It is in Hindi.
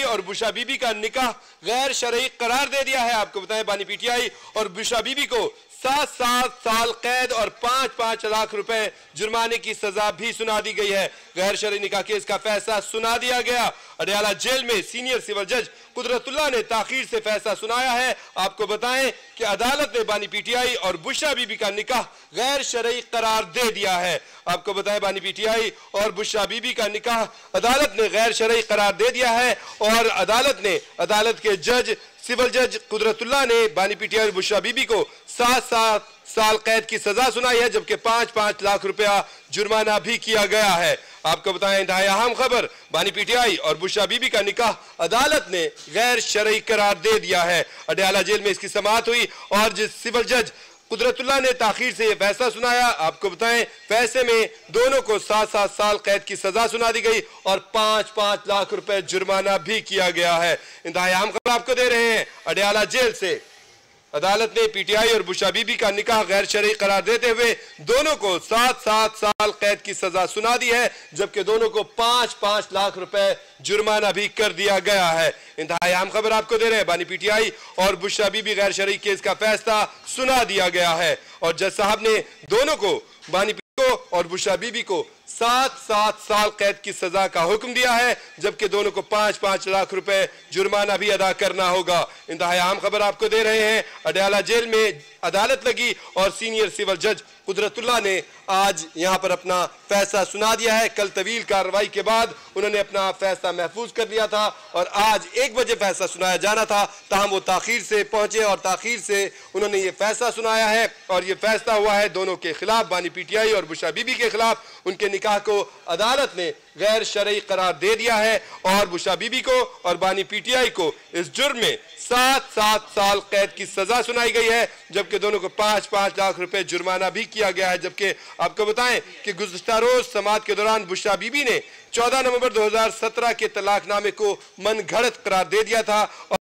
और बुशरा बीबी का निकाह गैर शरई करार दे दिया है। आपको बताएं बानी पीटीआई और बुशरा बीबी को 7-7 साल कैद और 5-5 लाख रुपए जुर्माने की सजा भी सुना दी गई है। गैर शरई निकाह केस का फैसला सुना दिया गया। अडयाला जेल में सीनियर सिविल जज कुदरतुल्लाह ने ताखीर से फैसला सुनाया है। आपको बताएं कि अदालत ने बानी पीटीआई और बुशरा बीबी का निकाह गैर शरई करार दे दिया है। आपको बताएं बानी पीटीआई और बुशरा बीबी का निकाह अदालत ने गैर शरई करार दे दिया है और अदालत के जज सिविल जज कुदरतुल्लाह ने बानी पीटीआई और बुशरा बीबी को 7-7 साल कैद की सजा सुनाई है, जबकि 5-5 लाख रुपया जुर्माना भी किया गया है। आपको बताएं इंतहाई अहम खबर, बानी पीटीआई और बुशरा बीबी का निकाह अदालत ने गैर शरई करार दे दिया है। अडयाला जेल में इसकी समाअत हुई और जिस सिविल जज कुदरतुल्लाह ने ताखीर से यह फैसला सुनाया। आपको बताएं फैसले में दोनों को 7-7 साल कैद की सजा सुना दी गई और 5-5 लाख रुपए जुर्माना भी किया गया है। इंतहाई अहम खबर आपको दे रहे हैं अडयाला जेल से। अदालत ने पीटीआई और बुशरा बीबी का निकाह गैर शरई करार देते हुए दोनों को 7-7 साल कैद की सजा सुना दी है, जबकि दोनों को 5-5 लाख रुपए जुर्माना भी कर दिया गया है। इंतहाई अहम खबर आपको दे रहे हैं बानी पीटीआई और बुशरा बीबी गैर शरई केस का फैसला सुना दिया गया है और जज साहब ने दोनों को बानी और बुशरा बीबी को 7-7 साल कैद की सजा का हुक्म दिया है, जबकि दोनों को 5-5 लाख रुपए जुर्माना भी अदा करना होगा। इंतहाई अहम खबर आपको दे रहे हैं अडयाला जेल में अदालत लगी और सीनियर सिविल जज कुदरतुल्लाह ने आज यहां पर अपना फैसला सुना दिया है। कल तवील कार्रवाई के बाद उन्होंने अपना फैसला महफूज कर लिया था और आज 1 बजे फैसला सुनाया जाना था, ताहम वो ताखीर से पहुंचे और ताखीर से उन्होंने ये फैसला सुनाया है और ये फैसला हुआ है दोनों के खिलाफ, बानी पीटीआई और बुशरा बीबी के खिलाफ। उनके निकाह को अदालत ने गैर शरई करार दे दिया है और बुशरा बीबी को और बानी पीटीआई को इस जुर्म में 7-7 साल कैद की सजा सुनाई गई है, जबकि दोनों को 5-5 लाख रुपए जुर्माना भी किया गया है। जबकि आपको बताएं कि गुज़श्ता रोज समाअत के दौरान बुशरा बीबी ने 14 नवंबर 2017 के तलाकनामे को मनगढ़ंत करार दे दिया था।